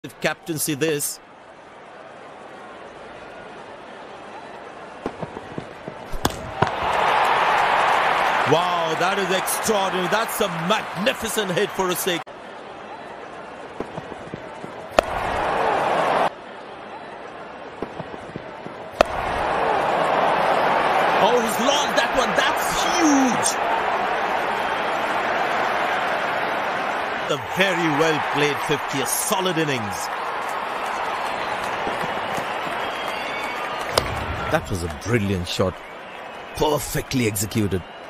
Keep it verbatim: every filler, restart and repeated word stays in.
If captaincy this. Wow, that is extraordinary. That's a magnificent hit for a six. Oh, he's lost that one. That's huge. A very well played fifty, a solid innings. That was a brilliant shot. Perfectly executed.